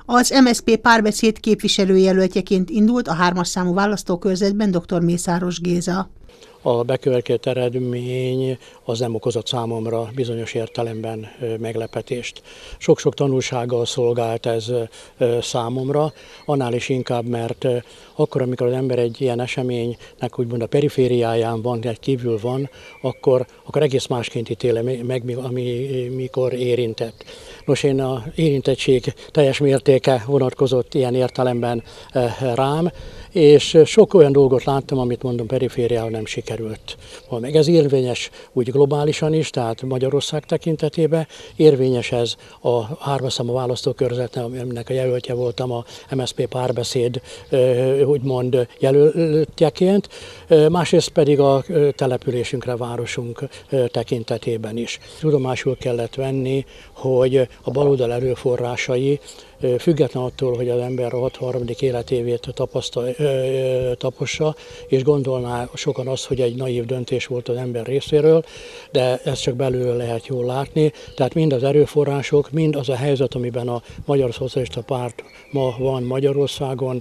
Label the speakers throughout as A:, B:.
A: Az MSZP párbeszéd képviselőjelöltjeként indult a 3-as számú választókörzetben dr. Mészáros Géza.
B: A bekövetkezett eredmény az nem okozott számomra bizonyos értelemben meglepetést. Sok-sok tanulsággal szolgált ez számomra, annál is inkább, mert akkor, amikor az ember egy ilyen eseménynek úgymond a perifériáján van, egy kívül van, akkor egész másként ítéle meg, amikor érintett. Nos, én az érintettség teljes mértéke vonatkozott ilyen értelemben rám, és sok olyan dolgot láttam, amit mondom perifériában nem sikerült. Meg ez érvényes úgy globálisan is, tehát Magyarország tekintetében, érvényes ez a 3-as számú választókörzetnek, aminek a jelöltje voltam a MSZP párbeszéd úgymond jelöltjeként, másrészt pedig a településünkre, városunk tekintetében is. Tudomásul kellett venni, hogy a baloldal erőforrásai független attól, hogy az ember a 63. életévét tapossa, és gondolná sokan azt, hogy egy naív döntés volt az ember részéről, de ezt csak belülről lehet jól látni. Tehát mind az erőforrások, mind az a helyzet, amiben a Magyar Szocialista Párt ma van Magyarországon,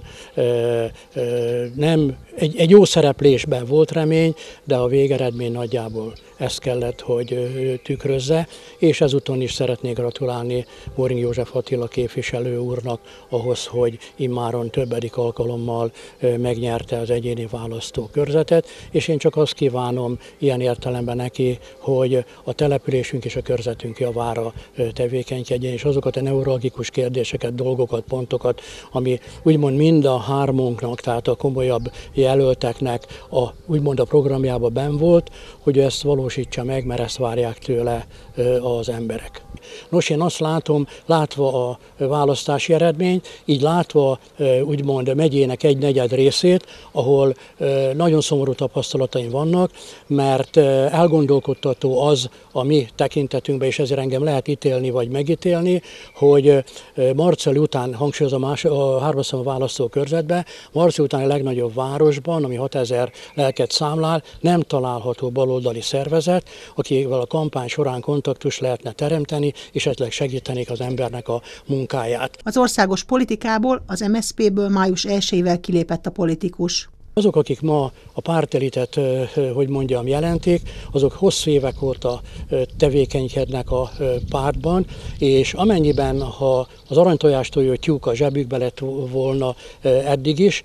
B: nem egy jó szereplésben volt remény, de a végeredmény nagyjából ezt kellett, hogy tükrözze, és ezúton is szeretnék gratulálni Boring József Attila képviselő úrnak ahhoz, hogy immáron többedik alkalommal megnyerte az egyéni választókörzetet, és én csak azt kívánom ilyen értelemben neki, hogy a településünk és a körzetünk javára tevékenykedjen, és azokat a neuralgikus kérdéseket, dolgokat, pontokat, ami úgymond mind a hármunknak, tehát a komolyabb jelölteknek úgymond a programjában benn volt, hogy ezt valósítsa meg, mert ezt várják tőle az emberek. Nos, én azt látom, látva a választási eredményt, így látva úgymond megyének 1/4 részét, ahol nagyon szomorú tapasztalataim vannak, mert elgondolkodtató az a mi tekintetünkben, és ezért engem lehet ítélni vagy megítélni, hogy Marcali után, hangsúlyozom a 3-as számú választókörzetben, Marcali után a legnagyobb városban, ami 6000 lelket számlál, nem található baloldali szervezet, akivel a kampány során kontaktus lehetne teremteni, és esetleg segítenék az embernek a munkáját.
A: Az országos politikából, az MSZP-ből május 1-ével kilépett a politikus.
B: Azok, akik ma a pártelitet, hogy mondjam, jelentik, azok hosszú évek óta tevékenykednek a pártban, és amennyiben, ha az aranytojástól tyúk a zsebükbe lett volna eddig is,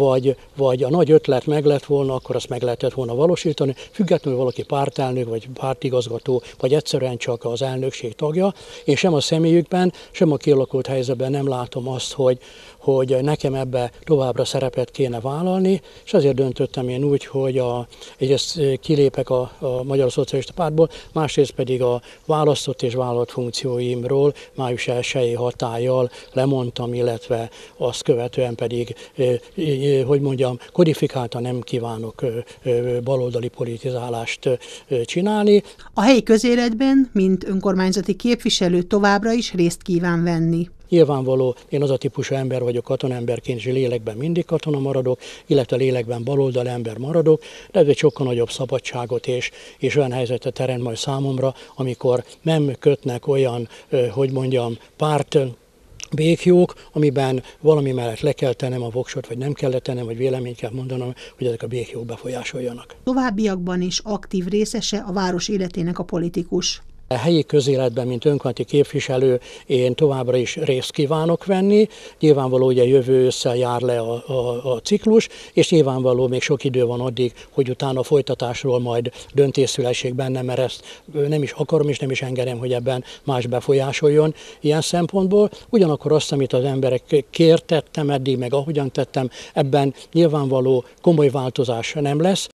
B: vagy a nagy ötlet meg lett volna, akkor azt meg lehetett volna valósítani, függetlenül valaki pártelnök, vagy pártigazgató, vagy egyszerűen csak az elnökség tagja. Én sem a személyükben, sem a kialakult helyzetben nem látom azt, hogy nekem ebbe továbbra szerepet kéne vállalni, és azért döntöttem én úgy, hogy egyrészt kilépek a Magyar Szocialista Pártból, másrészt pedig a választott és vállalt funkcióimról május 1-i hatállyal lemondtam, illetve azt követően pedig, hogy mondjam, kodifikáltan nem kívánok baloldali politizálást csinálni.
A: A helyi közéletben, mint önkormányzati képviselő továbbra is részt kíván venni.
B: Nyilvánvaló, én az a típusú ember vagyok, katonaemberként, és lélekben mindig katona maradok, illetve lélekben baloldali ember maradok, de ez egy sokkal nagyobb szabadságot és olyan helyzetet teremt majd számomra, amikor nem kötnek olyan, hogy mondjam, párt békjók, amiben valami mellett le kell tennem a voksot, vagy nem kell tennem, vagy véleményt kell mondanom, hogy ezek a békjók befolyásoljanak.
A: Továbbiakban is aktív részese a város életének a politikus.
B: A helyi közéletben, mint önkormányzati képviselő, én továbbra is részt kívánok venni. Nyilvánvaló, hogy a jövő ősszel jár le a ciklus, és nyilvánvaló még sok idő van addig, hogy utána a folytatásról majd döntés szülessék benne, mert ezt nem is akarom, és nem is engedem, hogy ebben más befolyásoljon ilyen szempontból. Ugyanakkor azt, amit az emberek tettem eddig, meg ahogyan tettem, ebben nyilvánvaló komoly változás nem lesz.